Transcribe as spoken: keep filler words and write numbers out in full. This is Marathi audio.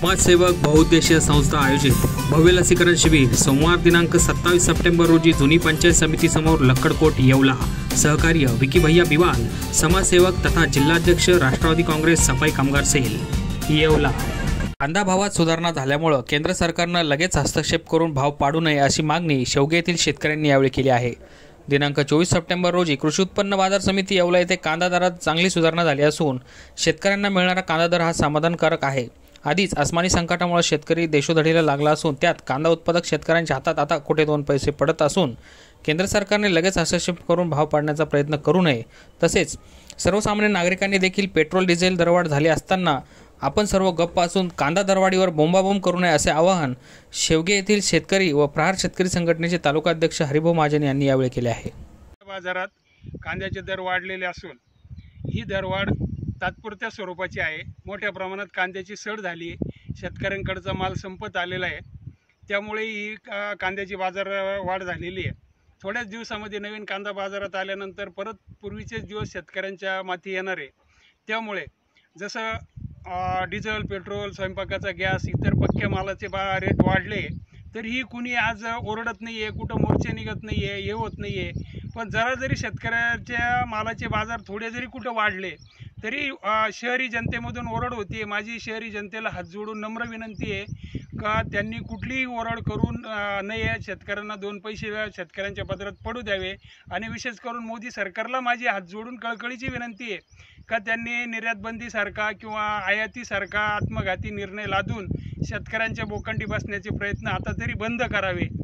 समाजसेवक बहुउद्देशीय संस्था आयोजित भव्य लसीकरण शिबिर सोमवार दिनांक सत्तावीस सप्टेंबर रोजी जुनी पंचायत समिती समोर लक्कडकोट येवला। सहकार्य विकी भैया बिवाल, समाजसेवक तथा जिल्हाध्यक्ष राष्ट्रवादी काँग्रेस सफाई कामगार सेल येवला। कांदा भावात सुधारणा झाल्यामुळे केंद्र सरकारने लगेच हस्तक्षेप करून भाव पाडू नये अशी मागणी शेवगे येथील शेतकऱ्यांनी यावेळी केली आहे। दिनांक चोवीस सप्टेंबर रोजी कृषी उत्पन्न बाजार समिती येवला येथे कांदा दरात चांगली सुधारणा झाली असून शेतकऱ्यांना मिळणारा कांदा दर हा समाधानकारक आहे। आधीच आसमानी संकटामुळे शेतकरी देशोधडीला लागला असून त्यात कांदा उत्पादक शेतकऱ्यांच्या हातात आता कुठे दोन पैसे पडत असून केंद्र सरकारने लगेच हस्तक्षेप करून भाव पाडण्याचा प्रयत्न करू नये। तसेच सर्वसामान्य नागरिकांनी देखील पेट्रोल डिझेल दरवाढ झाली असताना आपण सर्व गप्प असून कांदा दरवाढीवर बोंबाबोंब करू नये असे आवाहन शेवगे येथील शेतकरी व प्रहार शेतकरी संघटनेचे तालुकाध्यक्ष हरिभाऊ महाजन यांनी यावेळी केले आहे। बाजारात कांद्याचे दर वाढलेले असून ही दरवाढ तात्पुरत्या स्वरूपाची आहे। मोठ्या प्रमाणात कांद्याची सड झाली आहे, शेतकऱ्यांकडचा माल संपत आलेला आहे, त्यामुळे ही कांद्याची बाजार वाढ झालेली आहे। थोड्याच दिवसामध्ये नवीन कांदा बाजारात आल्यानंतर परत पूर्वीचेच दिवस शेतकऱ्यांच्या माथी येणार आहे। त्यामुळे जसं डिझेल, पेट्रोल, स्वयंपाकाचा गॅस, इतर पक्क्या मालाचे बा रेट वाढले तरीही कुणी आज ओरडत नाही आहे, कुठं मोर्चे निघत नाही आहे, हे होत नाही आहे। पण जरा जरी शेतकऱ्याच्या मालाचे बाजार थोडे जरी कुठं वाढले तरी शहरी जनतेमधून ओरड होती। माझी शहरी जनतेला हात जोडून नम्र विनंती आहे का त्यांनी कुठलीही ओरड करून नये, शेतकऱ्यांना दोन पैसे शेतकऱ्यांच्या पदरात पडू द्यावे। आणि विशेष करून मोदी सरकारला माझी हात जोडून कळकळीची विनंती आहे का त्यांनी निर्यातबंदीसारखा किंवा आयातीसारखा आत्मघाती निर्णय लादून शेतकऱ्यांच्या बोकांडी बसण्याचे प्रयत्न आता तरी बंद करावे।